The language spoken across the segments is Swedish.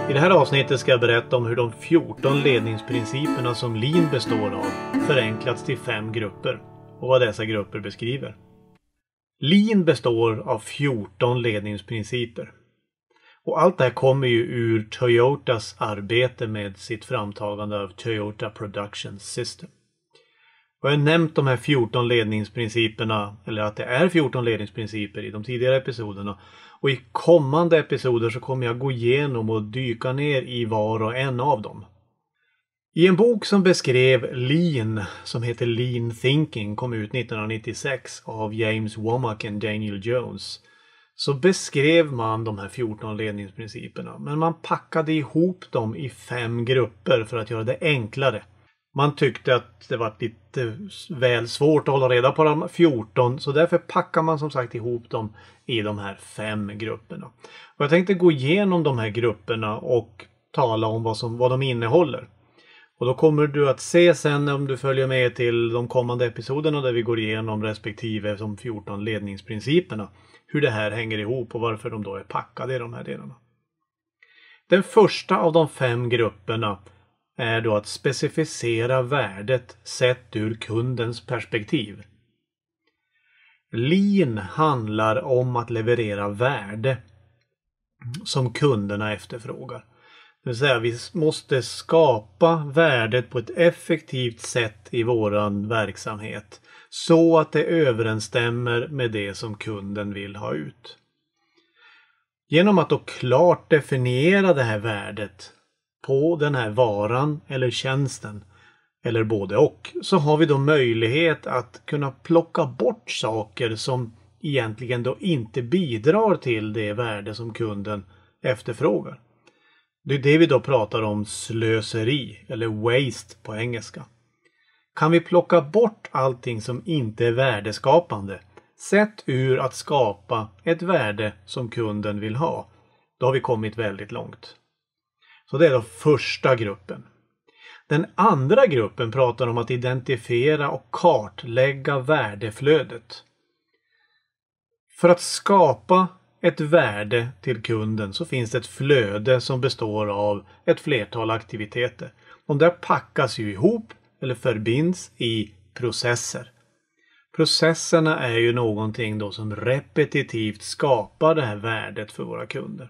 I det här avsnittet ska jag berätta om hur de 14 ledningsprinciperna som Lean består av förenklats till 5 grupper och vad dessa grupper beskriver. Lean består av 14 ledningsprinciper. Och allt det här kommer ju ur Toyotas arbete med sitt framtagande av Toyota Production System. Och jag har nämnt de här 14 ledningsprinciperna, eller att det är 14 ledningsprinciper i de tidigare episoderna. Och i kommande episoder så kommer jag gå igenom och dyka ner i var och en av dem. I en bok som beskrev Lean, som heter Lean Thinking, kom ut 1996 av James Womack och Daniel Jones, så beskrev man de här 14 ledningsprinciperna. Men man packade ihop dem i 5 grupper för att göra det enklare. Man tyckte att det var lite väl svårt att hålla reda på de 14, så därför packar man som sagt ihop dem i de här 5 grupperna. Och jag tänkte gå igenom de här grupperna och tala om vad de innehåller. Och då kommer du att se sen om du följer med till de kommande episoderna där vi går igenom respektive de 14 ledningsprinciperna, hur det här hänger ihop och varför de då är packade i de här delarna. Den första av de 5 grupperna är då att specificera värdet sett ur kundens perspektiv. Lean handlar om att leverera värde som kunderna efterfrågar. Det vill säga vi måste skapa värdet på ett effektivt sätt i våran verksamhet så att det överensstämmer med det som kunden vill ha ut. Genom att då klart definiera det här värdet på den här varan eller tjänsten eller både och, så har vi då möjlighet att kunna plocka bort saker som egentligen då inte bidrar till det värde som kunden efterfrågar. Det är det vi då pratar om slöseri eller waste på engelska. Kan vi plocka bort allting som inte är värdeskapande sett ur att skapa ett värde som kunden vill ha, då har vi kommit väldigt långt. Så det är då första gruppen. Den andra gruppen pratar om att identifiera och kartlägga värdeflödet. För att skapa ett värde till kunden så finns det ett flöde som består av ett flertal aktiviteter. De där packas ju ihop eller förbinds i processer. Processerna är ju någonting då som repetitivt skapar det här värdet för våra kunder.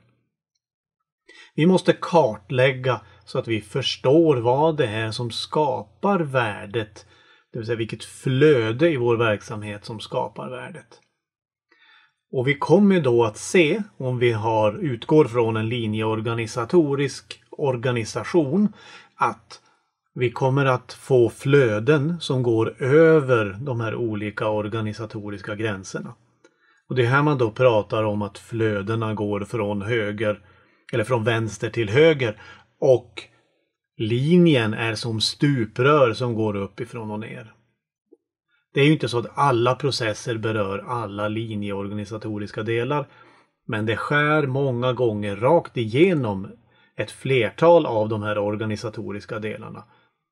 Vi måste kartlägga så att vi förstår vad det är som skapar värdet, det vill säga vilket flöde i vår verksamhet som skapar värdet. Och vi kommer då att se, om vi utgår från en linjeorganisatorisk organisation, att vi kommer att få flöden som går över de här olika organisatoriska gränserna. Och det är här man då pratar om att flödena går från vänster till höger och linjen är som stuprör som går uppifrån och ner. Det är ju inte så att alla processer berör alla linjeorganisatoriska delar, men det skär många gånger rakt igenom ett flertal av de här organisatoriska delarna.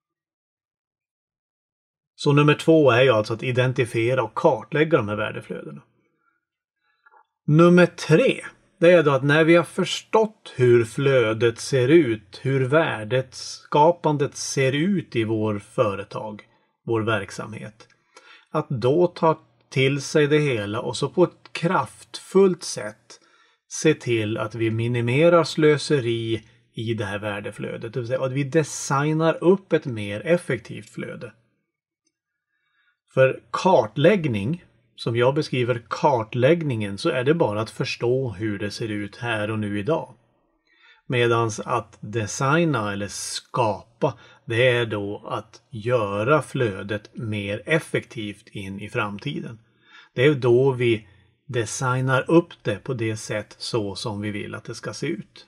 Så nummer 2 är ju alltså att identifiera och kartlägga de här värdeflödena. Nummer 3, det är då att när vi har förstått hur flödet ser ut, hur värdeskapandet ser ut i vår företag, vår verksamhet, att då ta till sig det hela och så på ett kraftfullt sätt se till att vi minimerar slöseri i det här värdeflödet. Det vill säga att vi designar upp ett mer effektivt flöde. För kartläggning, som jag beskriver kartläggningen, så är det bara att förstå hur det ser ut här och nu idag. Medans att designa eller skapa, det är då att göra flödet mer effektivt in i framtiden. Det är då vi designar upp det på det sätt så som vi vill att det ska se ut.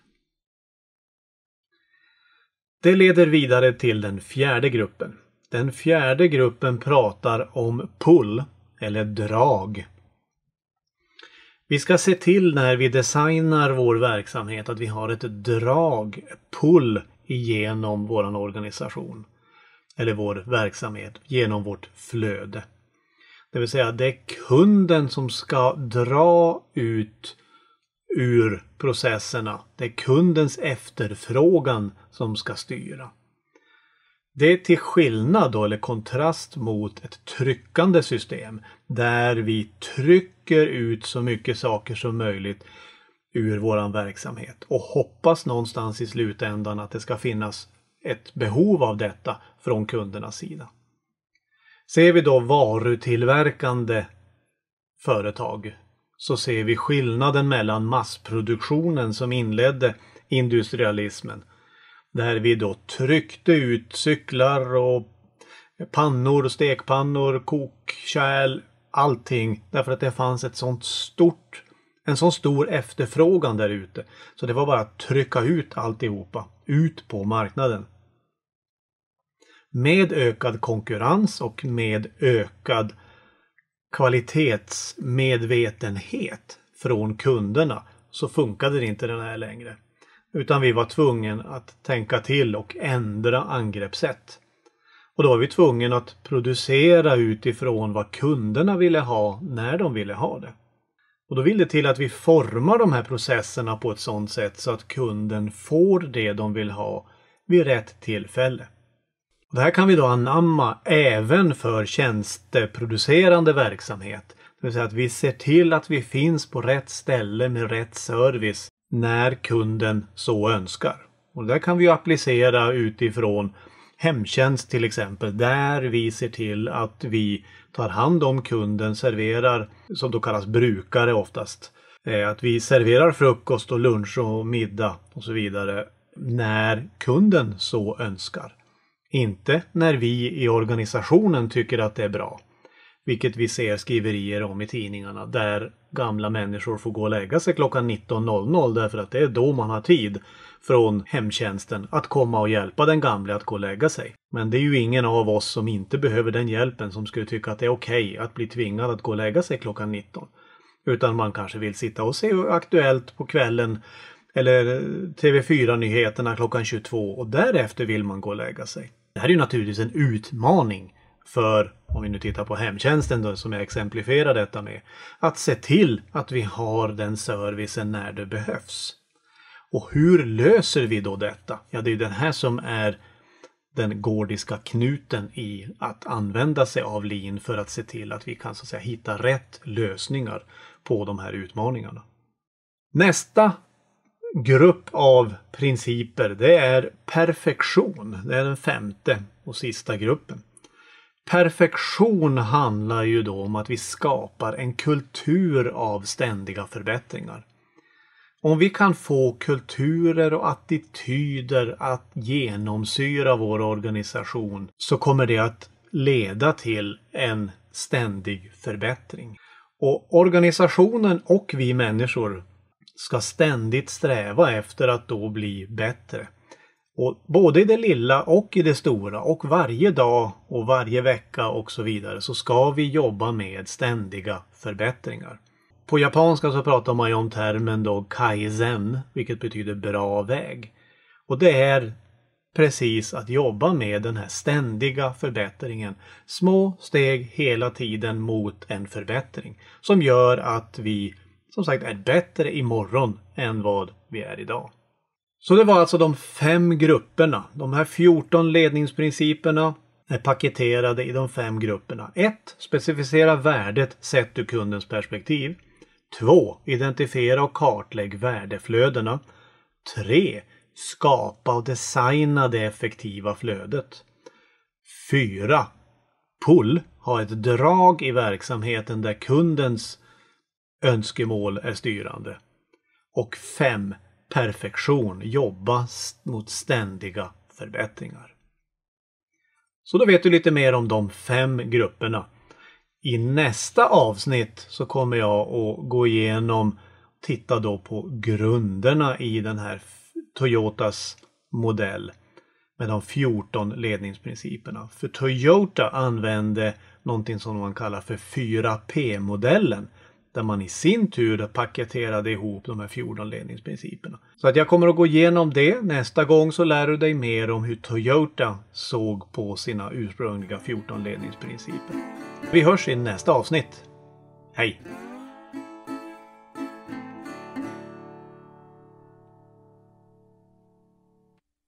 Det leder vidare till den 4:e gruppen. Den 4:e gruppen pratar om pull eller drag. Vi ska se till när vi designar vår verksamhet att vi har ett drag, pull igenom vår organisation eller vår verksamhet, genom vårt flöde. Det vill säga det är kunden som ska dra ut ur processerna. Det är kundens efterfrågan som ska styra. Det är till skillnad då, eller kontrast mot ett tryckande system där vi trycker ut så mycket saker som möjligt ur våran verksamhet och hoppas någonstans i slutändan att det ska finnas ett behov av detta från kundernas sida. Ser vi då varutillverkande företag så ser vi skillnaden mellan massproduktionen som inledde industrialismen, där vi då tryckte ut cyklar och pannor, stekpannor, kokkärl, allting därför att det fanns en sån stor efterfrågan där ute. Så det var bara att trycka ut alltihopa ut på marknaden. Med ökad konkurrens och med ökad kvalitetsmedvetenhet från kunderna så funkade det inte den här längre. Utan vi var tvungna att tänka till och ändra angreppssätt. Och då var vi tvungna att producera utifrån vad kunderna ville ha när de ville ha det. Och då vill det till att vi formar de här processerna på ett sådant sätt så att kunden får det de vill ha vid rätt tillfälle. Och det här kan vi då anamma även för tjänsteproducerande verksamhet. Det vill säga att vi ser till att vi finns på rätt ställe med rätt service när kunden så önskar. Och det kan vi applicera utifrån hemtjänst till exempel, där vi ser till att vi tar hand om kunden, serverar, som då kallas brukare oftast. Att vi serverar frukost och lunch och middag och så vidare när kunden så önskar. Inte när vi i organisationen tycker att det är bra. Vilket vi ser skriverier om i tidningarna där gamla människor får gå och lägga sig klockan 19.00 därför att det är då man har tid från hemtjänsten att komma och hjälpa den gamla att gå och lägga sig. Men det är ju ingen av oss som inte behöver den hjälpen som skulle tycka att det är okej att bli tvingad att gå och lägga sig klockan 19. Utan man kanske vill sitta och se Aktuellt på kvällen eller TV4-nyheterna klockan 22 och därefter vill man gå och lägga sig. Det här är ju naturligtvis en utmaning för, om vi nu tittar på hemtjänsten då, som jag exemplifierar detta med, att se till att vi har den servicen när det behövs. Och hur löser vi då detta? Ja, det är den här som är den gordiska knuten i att använda sig av Lean för att se till att vi kan så att säga hitta rätt lösningar på de här utmaningarna. Nästa grupp av principer, det är perfektion. Det är den femte och sista gruppen. Perfektion handlar ju då om att vi skapar en kultur av ständiga förbättringar. Om vi kan få kulturer och attityder att genomsyra vår organisation så kommer det att leda till en ständig förbättring. Och organisationen och vi människor ska ständigt sträva efter att då bli bättre. Och både i det lilla och i det stora och varje dag och varje vecka och så vidare så ska vi jobba med ständiga förbättringar. På japanska så pratar man ju om termen då kaizen, vilket betyder bra väg. Och det är precis att jobba med den här ständiga förbättringen. Små steg hela tiden mot en förbättring som gör att vi som sagt är bättre imorgon än vad vi är idag. Så det var alltså de 5 grupperna. De här 14 ledningsprinciperna är paketerade i de 5 grupperna. 1. Specificera värdet sett ur kundens perspektiv. 2. Identifiera och kartlägg värdeflödena. 3. Skapa och designa det effektiva flödet. 4. Pull. Ha ett drag i verksamheten där kundens önskemål är styrande. Och 5. Perfektion. Jobba mot ständiga förbättringar. Så då vet du lite mer om de 5 grupperna. I nästa avsnitt så kommer jag att gå igenom, titta då på grunderna i den här Toyotas modell med de 14 ledningsprinciperna. För Toyota använde någonting som man kallar för 4P-modellen. Där man i sin tur paketerade ihop de här 14 ledningsprinciperna. Så att jag kommer att gå igenom det. Nästa gång så lär du dig mer om hur Toyota såg på sina ursprungliga 14 ledningsprinciper. Vi hörs i nästa avsnitt. Hej!